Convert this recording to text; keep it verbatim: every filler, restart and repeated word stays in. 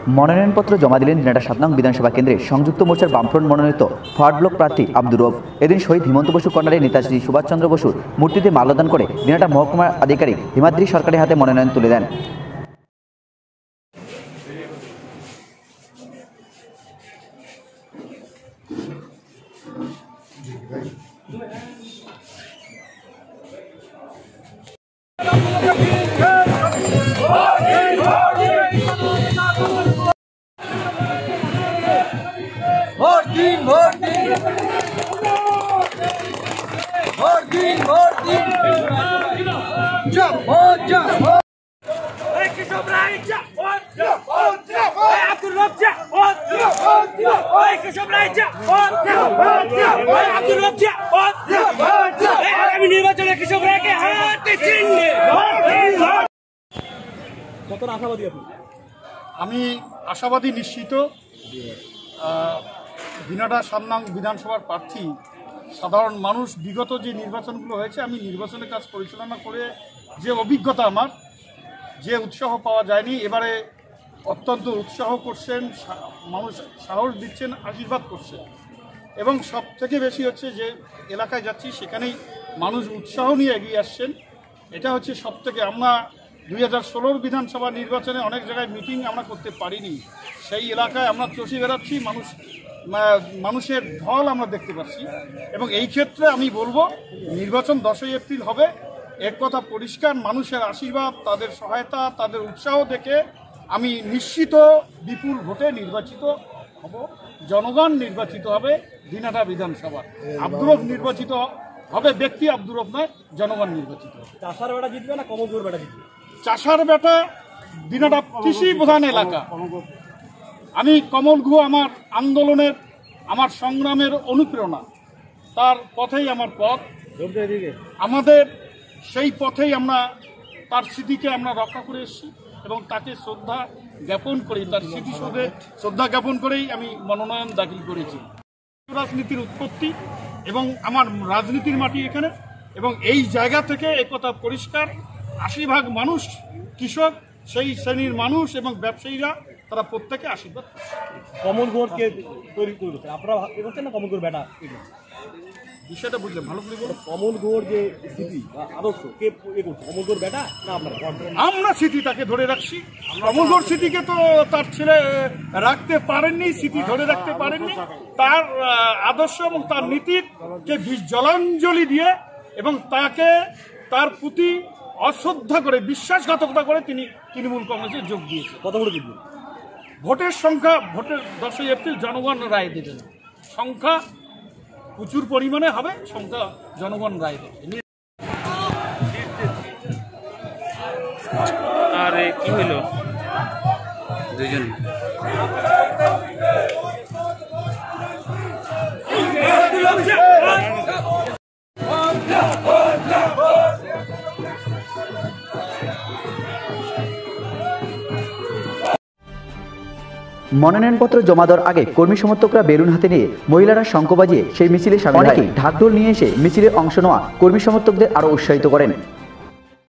মনোনয়নপত্র জমা দিলেন দিনাটা সাত নং বিধানসভা কেন্দ্রে সংযুক্ত মোর্চার বামফ্রন্ট মনোনীত ফার্ড ব্লক প্রার্থী আব্দুর রউফ। এদিন শহীদ হিমন্ত বসু কর্নারে নেতাজি সুভাষচন্দ্র বসুর মূর্তিতে মাল্যদান করে দিনাটা মহকুমার আধিকারিক হিমাদ্রি সরকারের হাতে মনোনয়ন তুলে দেন। আমি আশাবাদী নিশ্চিত দিনাটা সাত নং বিধানসভার প্রার্থী সাধারণ মানুষ বিগত যে নির্বাচনগুলো হয়েছে আমি নির্বাচনের কাজ পরিচালনা করে যে অভিজ্ঞতা আমার যে উৎসাহ পাওয়া যায়নি এবারে অত্যন্ত উৎসাহ করছেন, মানুষ সাহস দিচ্ছেন, আশীর্বাদ করছেন এবং সব থেকে বেশি হচ্ছে যে এলাকায় যাচ্ছি সেখানেই মানুষ উৎসাহ নিয়ে এগিয়ে আসছেন। এটা হচ্ছে সব থেকে আমরা দুই হাজার ষোলোর বিধানসভা নির্বাচনে অনেক জায়গায় মিটিং আমরা করতে পারিনি, সেই এলাকায় আমরা চষে বেড়াচ্ছি, মানুষ মানুষের ঢল আমরা দেখতে পাচ্ছি এবং এই ক্ষেত্রে আমি বলবো নির্বাচন দশই এপ্রিল হবে, এক কথা পরিষ্কার। মানুষের আশীর্বাদ, তাদের সহায়তা, তাদের উৎসাহ দেখে আমি নিশ্চিত বিপুল ভোটে নির্বাচিত হব, জনগণ নির্বাচিত হবে দিনাটা বিধানসভা। আব্দুর রউফ নির্বাচিত হবে, ব্যক্তি আব্দুর রউফ নয়, জনগণ নির্বাচিত হবে। চাষার বেটা জিতবে না কমলপুর বেটা জিতবে? চাষার বেটা দিনাটা কৃষি প্রধান এলাকা। আমি কমল গুহ আমার আন্দোলনের, আমার সংগ্রামের অনুপ্রেরণা, তার পথেই আমার পথ, আমাদের সেই পথেই আমরা তার স্মৃতিকে আমরা রক্ষা করে এসেছি এবং তাকে শ্রদ্ধা জ্ঞাপন করি, তার স্মৃতিসৌধে শ্রদ্ধা জ্ঞাপন করেই আমি মনোনয়ন দাখিল করেছি। রাজনীতির উৎপত্তি এবং আমার রাজনীতির মাটি এখানে এবং এই জায়গা থেকে একথা পরিষ্কার, আশি ভাগ মানুষ কৃষক, সেই শ্রেণীর মানুষ এবং ব্যবসায়ীরা তারা প্রত্যেকে আশীর্বাদ। কমল গুহকে তৈরি করছে আপনারা করছেন না? কমল গুহর বেটা বিষয়টা বুঝলেন ভালো করে বলুন। কমল গুহর যে স্মৃতি বা আদর্শ কে এ করছে? কমল গুহর বেটা না আপনারা? আমরা স্মৃতি তাকে ধরে রাখছি। কমল গুহর স্মৃতিকে তো তার ছেলে রাখতে পারেননি, স্মৃতি ধরে রাখতে পারেননি। তার আদর্শ এবং তার নীতিকে জলাঞ্জলি দিয়ে এবং তাকে তার প্রতি অশ্রদ্ধা করে, বিশ্বাসঘাতকতা করে তিনি তৃণমূল কংগ্রেসে যোগ দিয়েছে। কত ভোটে জিতবে? ভোটের সংখ্যা ভোটের দশই এপ্রিল জনগণ রায় দেবেন, সংখ্যা প্রচুর পরিমাণে হবে, সংখ্যা জনগণ রায় দেবে। আরে কি হলো দুজন মনোনয়নপত্র জমা দেওয়ার আগে কর্মী সমর্থকরা বেলুন হাতে নিয়ে মহিলারা শঙ্খ বাজিয়ে সেই মিছিলে সামিল হয়। ঢাকঢোল নিয়ে এসে মিছিলে অংশ নেওয়া কর্মী সমর্থকদের আরও উৎসাহিত করেন।